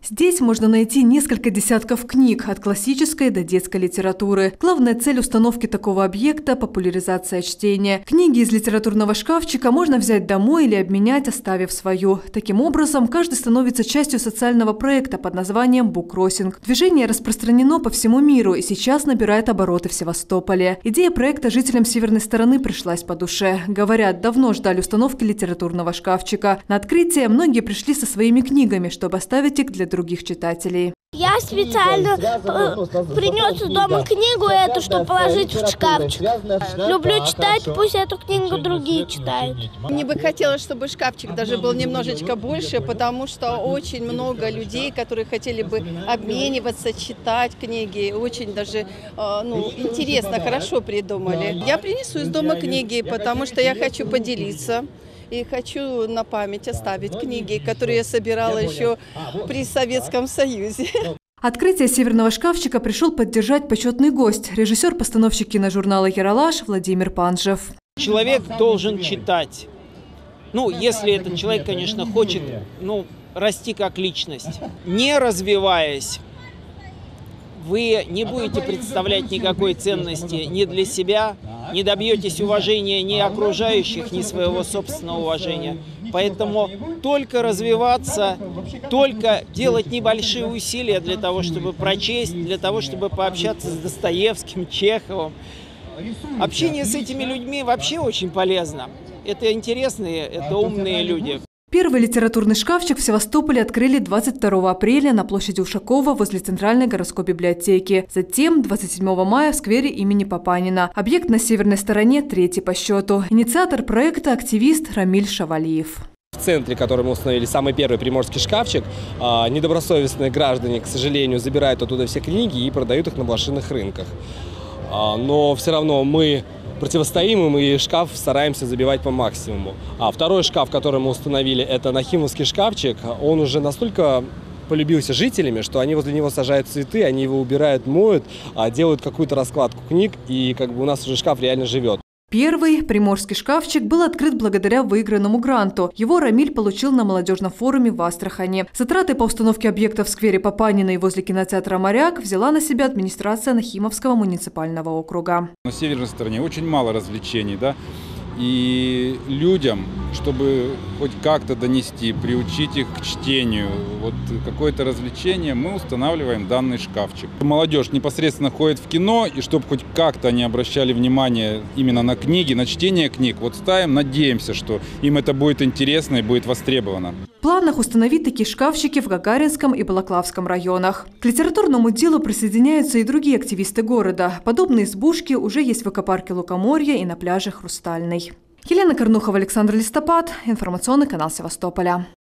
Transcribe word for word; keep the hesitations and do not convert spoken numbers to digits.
Здесь можно найти несколько десятков книг, от классической до детской литературы. Главная цель установки такого объекта – популяризация чтения. Книги из литературного шкафчика можно взять домой или обменять, оставив свою. Таким образом, каждый становится частью социального проекта под названием «Буккроссинг». Движение распространено по всему миру и сейчас набирает обороты в Севастополе. Идея проекта жителям северной стороны пришлась по душе. Говорят, давно ждали установки литературного шкафчика. На открытие многие пришли со своими книгами, чтобы оставить их для других читателей. Я специально принес из дома книгу эту, чтобы положить в шкафчик. Люблю читать, пусть эту книгу другие читают. Мне бы хотелось, чтобы шкафчик даже был немножечко больше, потому что очень много людей, которые хотели бы обмениваться, читать книги. Очень даже ну, интересно, хорошо придумали. Я принесу из дома книги, потому что я хочу поделиться. И хочу на память оставить книги, которые я собирала еще при Советском Союзе. Открытие северного шкафчика пришел поддержать почетный гость – режиссер-постановщик киножурнала «Ералаш» Владимир Панжев. Человек должен читать. Ну, если этот человек, конечно, хочет ну, расти как личность. Не развиваясь, вы не будете представлять никакой ценности ни для себя, не добьетесь уважения ни окружающих, ни своего собственного уважения. Поэтому только развиваться, только делать небольшие усилия для того, чтобы прочесть, для того, чтобы пообщаться с Достоевским, Чеховым. Общение с этими людьми вообще очень полезно. Это интересные, это умные люди. Первый литературный шкафчик в Севастополе открыли двадцать второго апреля на площади Ушакова возле Центральной городской библиотеки. Затем двадцать седьмого мая в сквере имени Папанина. Объект на северной стороне третий по счету. Инициатор проекта – активист Рамиль Шавалиев. В центре, который мы установили, самый первый приморский шкафчик, недобросовестные граждане, к сожалению, забирают оттуда все книги и продают их на блошиных рынках. Но все равно мы противостоим им и шкаф стараемся забивать по максимуму. А второй шкаф, который мы установили, это нахимовский шкафчик. Он уже настолько полюбился жителями, что они возле него сажают цветы, они его убирают, моют, делают какую-то раскладку книг, и как бы у нас уже шкаф реально живет. Первый приморский шкафчик был открыт благодаря выигранному гранту. Его Рамиль получил на молодежном форуме в Астрахани. Затраты по установке объекта в сквере Папанина и возле кинотеатра «Моряк» взяла на себя администрация Нахимовского муниципального округа. На северной стороне очень мало развлечений, да, и людям, чтобы хоть как-то донести, приучить их к чтению, вот какое-то развлечение, мы устанавливаем данный шкафчик. Молодежь непосредственно ходит в кино, и чтобы хоть как-то они обращали внимание именно на книги, на чтение книг, вот ставим, надеемся, что им это будет интересно и будет востребовано. В планах установить такие шкафчики в Гагаринском и Балаклавском районах. К литературному делу присоединяются и другие активисты города. Подобные избушки уже есть в экопарке Лукоморья и на пляже Хрустальный. Елена Корнухова, Александр Листопад. Информационный канал Севастополя.